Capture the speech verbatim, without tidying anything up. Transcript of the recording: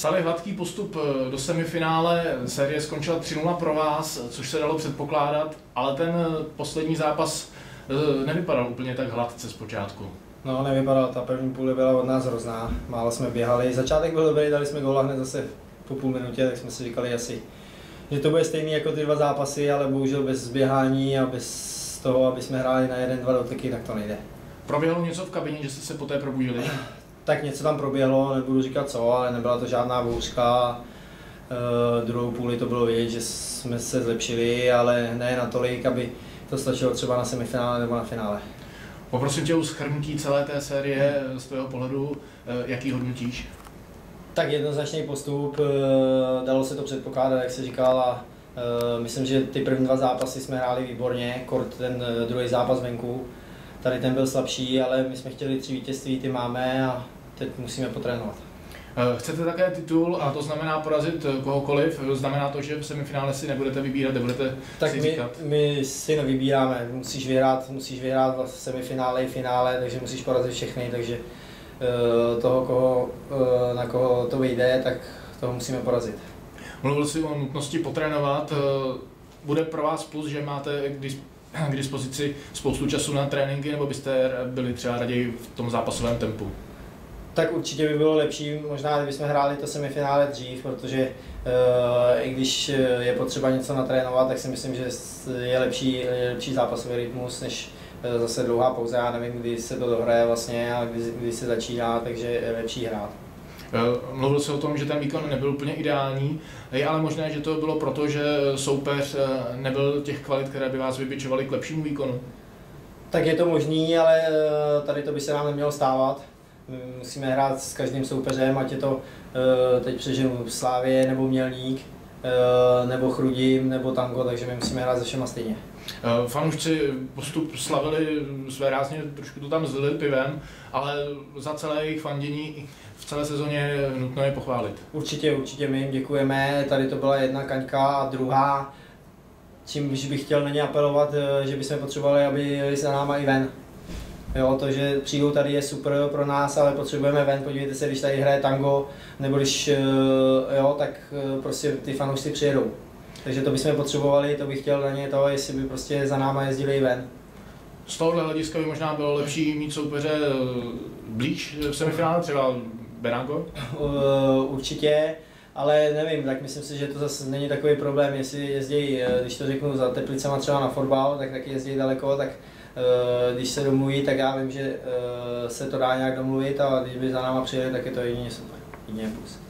Psali hladký postup do semifinále, série skončila tři nula pro vás, což se dalo předpokládat, ale ten poslední zápas nevypadal úplně tak hladce zpočátku. No, nevypadal, ta první půle byla od nás hrozná, málo jsme běhali, začátek byl dobrý, dali jsme góla hned zase po půl minutě, tak jsme si říkali asi, že to bude stejný jako ty dva zápasy, ale bohužel bez běhání a bez toho, aby jsme hráli na jeden, dva doteky, tak to nejde. Proběhlo něco v kabině, že jste se poté probudili? Tak něco tam proběhlo, nebudu říkat co, ale nebyla to žádná bouřka. E, druhou půli to bylo vidět, že jsme se zlepšili, ale ne natolik, aby to stačilo třeba na semifinále nebo na finále. Poprosím tě o shrnutí celé té série z tvého pohledu, jaký hodnotíš? Tak jednoznačný postup, dalo se to předpokládat, jak se říkal, a myslím, že ty první dva zápasy jsme hráli výborně, kort ten druhý zápas venku. Tady ten byl slabší, ale my jsme chtěli tři vítězství, ty máme a teď musíme potrénovat. Chcete také titul a to znamená porazit kohokoliv, znamená to, že v semifinále si nebudete vybírat, nebudete tak si my, říkat? my si nevybíráme, musíš vyhrát, musíš vyhrát v semifinále i finále, takže musíš porazit všechny, takže toho, koho, na koho to vyjde, tak toho musíme porazit. Mluvil jsi o nutnosti potrénovat, bude pro vás plus, že máte k dispozici spoustu času na tréninky, nebo byste byli třeba raději v tom zápasovém tempu? Tak určitě by bylo lepší, možná kdybychom hráli to semifinále dřív, protože uh, i když je potřeba něco natrénovat, tak si myslím, že je lepší, je lepší zápasový rytmus, než uh, zase dlouhá pauza. Já nevím, kdy se to dohraje vlastně a kdy, kdy se začíná, takže je lepší hrát. Mluvil se o tom, že ten výkon nebyl úplně ideální, je ale možné, že to bylo proto, že soupeř nebyl těch kvalit, které by vás vybičovaly k lepšímu výkonu? Tak je to možný, ale tady to by se nám nemělo stávat. Musíme hrát s každým soupeřem, ať je to teď přeženu Slávě nebo Mělník, nebo Chrudim, nebo Tango, takže my musíme hrát se všema stejně. Fanoušci postup slavili své rázně, trošku to tam zlili pivem, ale za celé jejich fandění v celé sezóně je nutno je pochválit. Určitě, určitě my jim děkujeme, tady to byla jedna kaňka a druhá, čímž bych chtěl na ně apelovat, že bychom potřebovali, aby jeli za náma i ven. Jo, to, že přijdou tady je super pro nás, ale potřebujeme ven, podívejte se, když tady hraje tango, nebo když, jo, tak prostě ty fanoušci přijedou. Takže to bychom potřebovali, to bych chtěl na ně to, jestli by prostě za náma jezdili ven. Z tohohle hlediska by možná bylo lepší mít soupeře blíž v semifinále, třeba Berango? Určitě, ale nevím, tak myslím si, že to zase není takový problém, jestli jezdí, když to řeknu za Teplicema třeba na fotbal, tak taky jezdí daleko, tak když se domluví, tak já vím, že se to dá nějak domluvit a když by za náma přijeli, tak je to jedině super, jedině plus.